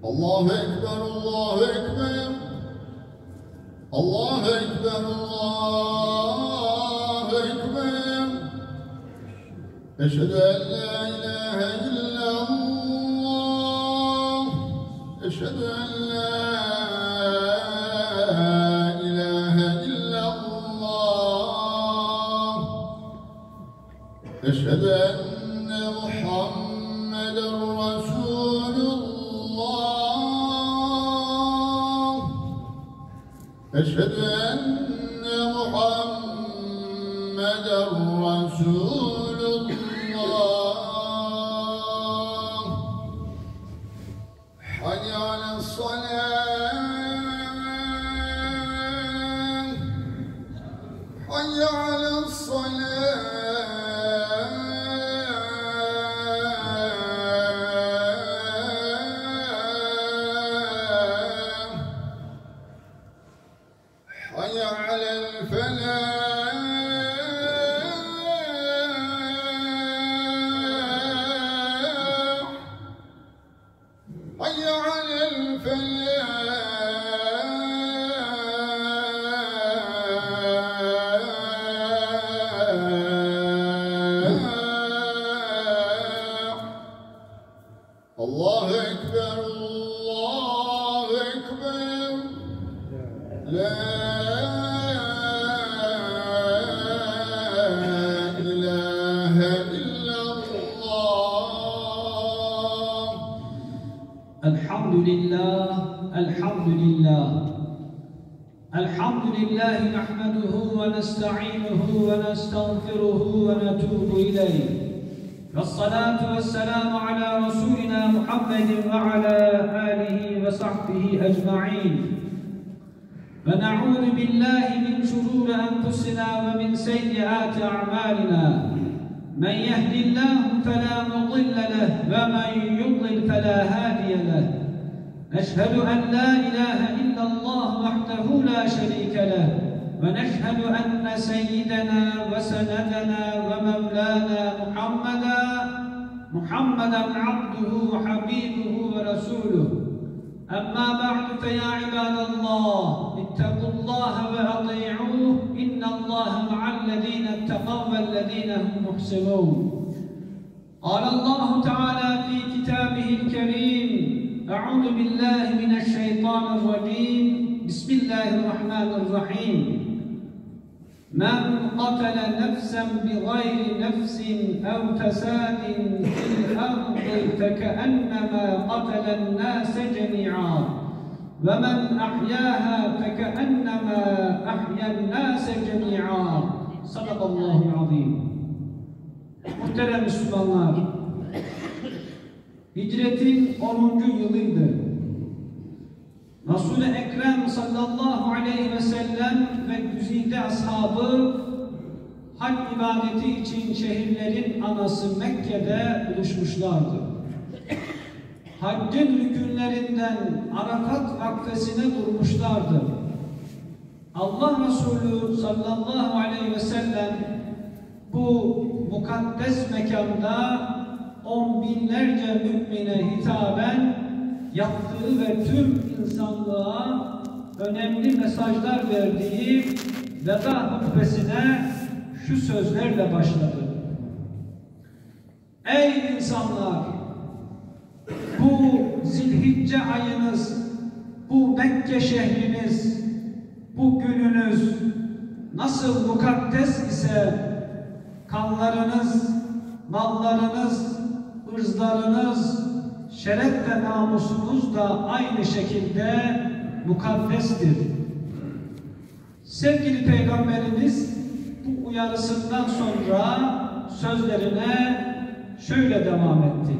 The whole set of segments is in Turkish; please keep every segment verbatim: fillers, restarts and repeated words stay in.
Allahu Ekber, Allahu Ekber. Allahu Ekber, Allahu Ekber. Eşhedü en la ilahe illallah. Eşhedü en la ilahe illallah. Eşhedü enne Muhammeden Resulullah. Eşhedü enne Muhammeden Resulullah. Hayy ale's-salâh. Hayy ale's-salâh. حي على الفلاح. حي على الفلاح. الله أكبر، الله أكبر. لا الحمد لله الحمد لله الحمد لله نحمده ونستعينه ونستغفره ونتوب إليه، والصلاة والسلام على رسولنا محمد وعلى آله وصحبه أجمعين. ونعوذ بالله من شرور أنفسنا ومن سيئات أعمالنا. من يهد الله فلا مضل له ومن يضلل فلا هادي له. نشهد أن لا إله إلا الله وحده لا شريك له، ونشهد أن سيدنا وسندنا ومولانا محمدا محمدا عبده وحبيبه ورسوله. أما بعد فيا عباد الله اتقوا الله وأطيعوه، إن الله مع الذين اتقوا والذين هم محسنون. قال الله تعالى في كتابه الكريم: أعوذ بالله من الشيطان الرجيم، بسم الله الرحمن الرحيم. من قتل نفسا بغير نفس أو فساد في الأرض فكأنما قتل الناس جميعا، ومن أحياها فكأنما أحيا الناس جميعا. صدق الله العظيم. Muhterem Müslümanlar, hicretin onuncu yılıydı. Resul-i Ekrem sallallahu aleyhi ve sellem ve güzide ashabı hac ibadeti için şehirlerin anası Mekke'de buluşmuşlardı. Haccın rükünlerinden Arafat vakfesine durmuşlardı. Allah Resulü sallallahu aleyhi ve sellem bu mukaddes mekanda on binlerce mümine hitaben yaptığı ve tüm insanlığa önemli mesajlar verdiği veda hutbesine şu sözlerle başladı: Ey insanlar! Bu Zilhicce ayınız, bu Mekke şehriniz, bu gününüz nasıl mukaddes ise kanlarınız, mallarınız, ırzlarınız, şeref ve namusunuz da aynı şekilde mukaddestir. Sevgili Peygamberimiz bu uyarısından sonra sözlerine şöyle devam etti: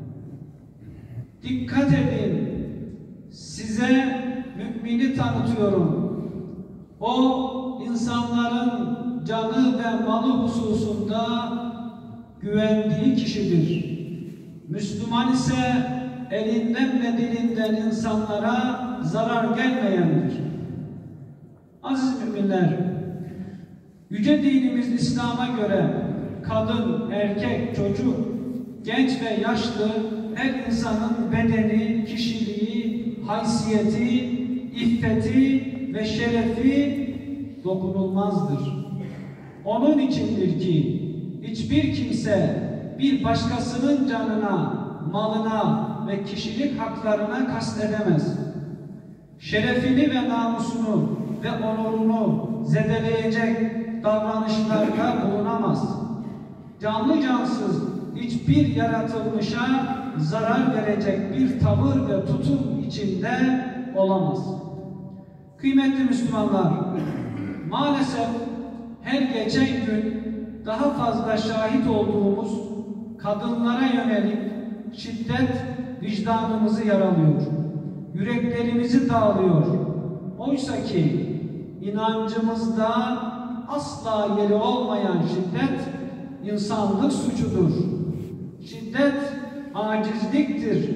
Dikkat edin, size mümini tanıtıyorum. O insanların canı ve malı hususunda güvendiği kişidir. Müslüman ise elinden ve dilinden insanlara zarar gelmeyendir. Aziz müminler, yüce dinimiz İslam'a göre kadın, erkek, çocuk, genç ve yaşlı her insanın bedeni, kişiliği haysiyeti, iffeti ve şerefi dokunulmazdır. Onun içindir ki hiçbir kimse bir başkasının canına, malına ve kişilik haklarına kastedemez. Şerefini ve namusunu ve onurunu zedeleyecek davranışlarda bulunamaz. Canlı cansız hiçbir yaratılmışa zarar verecek bir tavır ve tutum içinde olamaz. Kıymetli Müslümanlar, maalesef her geçen gün daha fazla şahit olduğumuz kadınlara yönelik şiddet vicdanımızı yaralıyor, yüreklerimizi dağılıyor. Oysa ki inancımızda asla yeri olmayan şiddet insanlık suçudur. Şiddet acizliktir,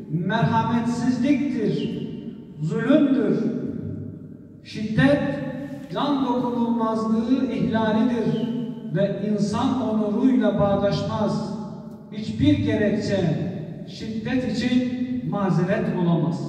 merhametsizliktir, zulümdür. Şiddet can dokunulmazlığı ihlalidir ve insan onuruyla bağdaşmaz. Hiçbir gerekçe şiddet için mazeret olamaz.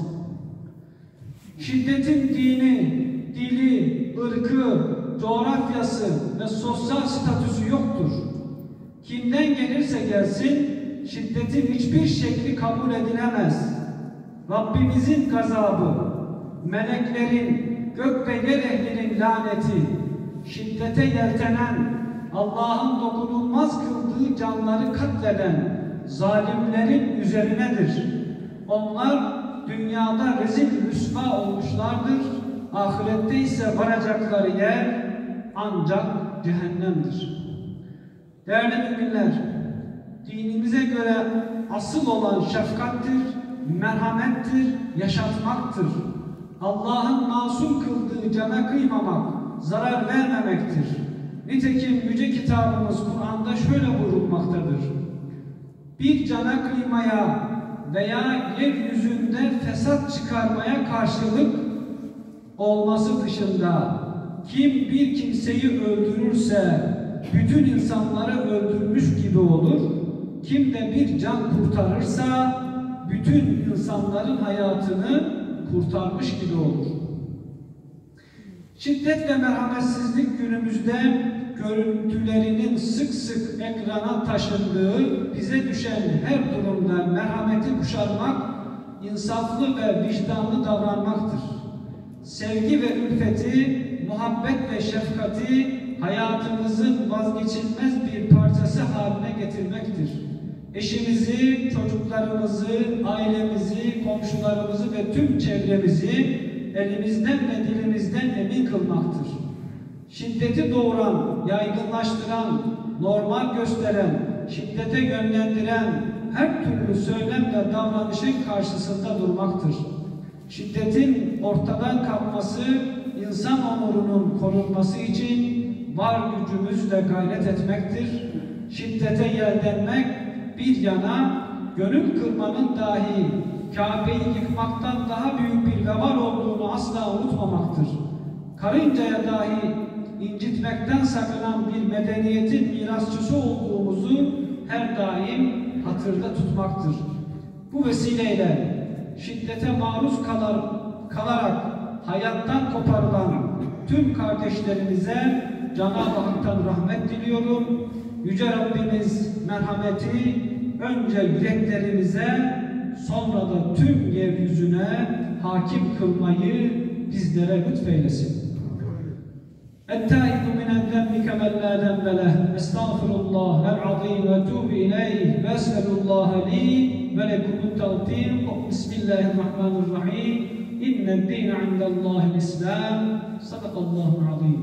Şiddetin dini, dili, ırkı, coğrafyası ve sosyal statüsü yoktur. Kimden gelirse gelsin, şiddetin hiçbir şekli kabul edilemez. Rabbimizin gazabı, meleklerin, gök ve yer ehlinin laneti, şiddete yeltenen, Allah'ın dokunulmaz kıldığı canları katleden zalimlerin üzerinedir. Onlar dünyada rezil rüsva olmuşlardır, ahirette ise varacakları yer ancak cehennemdir. Değerli müminler, dinimize göre asıl olan şefkattir, merhamettir, yaşatmaktır. Allah'ın masum kıldığı cana kıymamak, zarar vermemektir. Nitekim Yüce Kitabımız Kur'an'da şöyle buyurulmaktadır: bir cana kıymaya veya yeryüzünde fesat çıkarmaya karşılık olması dışında kim bir kimseyi öldürürse bütün insanları öldürmüş gibi olur, kim de bir can kurtarırsa bütün insanların hayatını kurtarmış gibi olur. Şiddet ve merhametsizlik günümüzde görüntülerinin sık sık ekrana taşındığı, bize düşen her durumda merhameti kuşatmak, insaflı ve vicdanlı davranmaktır. Sevgi ve ülfeti, muhabbet ve şefkati hayatımızın vazgeçilmez bir parçası haline getirmektir. Eşimizi, çocuklarımızı, ailemizi, komşularımızı ve tüm çevremizi elimizden ve dilimizden emin kılmaktır. Şiddeti doğuran, yaygınlaştıran, normal gösteren, şiddete yönlendiren her türlü söylem ve davranışın karşısında durmaktır. Şiddetin ortadan kalkması, insan onurunun korunması için var gücümüzle gayret etmektir. Şiddete yeltenmek bir yana, gönül kırmanın dahi Kabe'yi yıkmaktan daha büyük bir vebal olduğunu asla unutmamaktır. Karıncaya dahi incitmekten sakınan bir medeniyetin mirasçısı olduğumuzu her daim hatırda tutmaktır. Bu vesileyle şiddete maruz kalar, kalarak hayattan koparılan tüm kardeşlerimize Cenab-ı Hak'tan rahmet diliyorum. Yüce Rabbimiz merhameti önce yüreklerimize, sonra da tüm yeryüzüne hakim kılmayı bizlere lütfeylesin. اَتَّائِبُ مِنَ الذَّنْبِ كَمَنْ لَا ذَنْبَ لَهُ اَسْتَغْفِرُ اللّٰهَ الْعَظِيمَ وَتُوبُ إِلَيْهِ وَأَسْأَلُ اللّٰهَ لِي وَلَكُمُ التَّوْفِيقَ بِسْمِ اللّٰهِ الرَّحْمَنِ الرَّحِيمِ إِنَّ الدِّينَ عِنْدَ اللّٰهِ الْإِسْلَامِ صَدَقَ اللّٰهُ الْعَظِيمُ.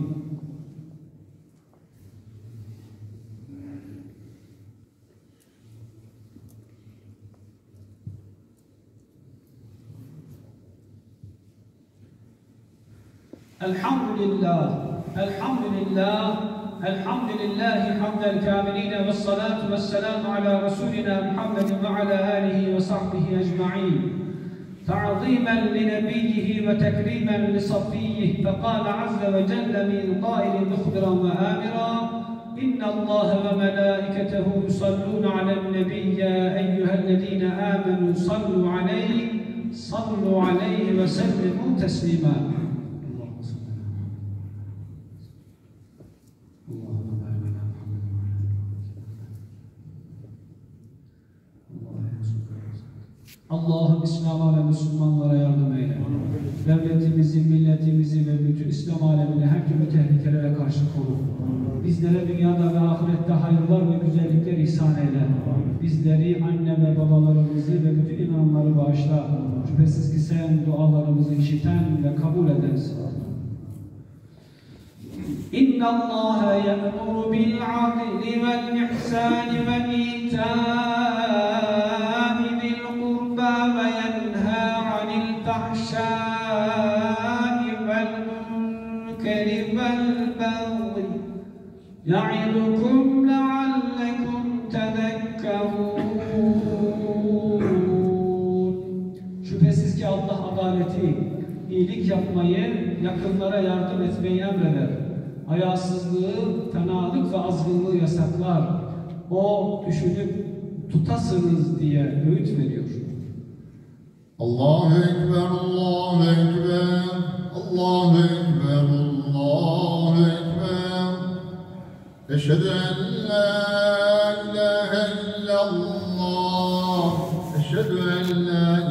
Elhamdülillah, elhamdülillah, elhamdülillahi hamdel kâmilîne ve salatu ve selamu ala Resulina Muhammedin ve ala âlihi ve sahbihi ecma'in. Ta'zîmen li nebiyyihi ve tekrimen li safiyyih. Fekâle azze ve celle min qâilin mukhbiran ve âmira. İnna Allâhe ve melâiketehu yusallûne alen nebiyyâ eyyühellezîne âmenû sallu aleyh صلوا عليه وسلموا تسليما. Allah'ım İslam'a ve Müslümanlara yardım eyle. Devletimizi, milletimizi ve bütün İslam alemini her türlü tehlikelere karşı koru. Bizlere dünyada ve ahirette hayırlar ve güzellikler ihsan eyle. Bizleri, anne ve babalarımızı ve bütün inananları bağışla. Şüphesiz ki sen dualarımızı işiten ve kabul edersin. İnna Allaha ya'muru bil adli vel ihsani ve ita'i bil qurba ve yenha 'anil fahşai vel munkeri vel baghi ya'idukum leallekum tezekkerun. Şüphesiz ki Allah adaleti, iyilik yapmayı, yakınlara yardım etmeyi emreder. Hayasızlığı, fenalık ve azgınlığı yasaklar. O düşünüp tutasınız diye öğüt veriyor. Allahu Ekber, Allahu Ekber, Allahu Ekber, Allahu Ekber. Eşhedü en la ilahe illallah, eşhedü en la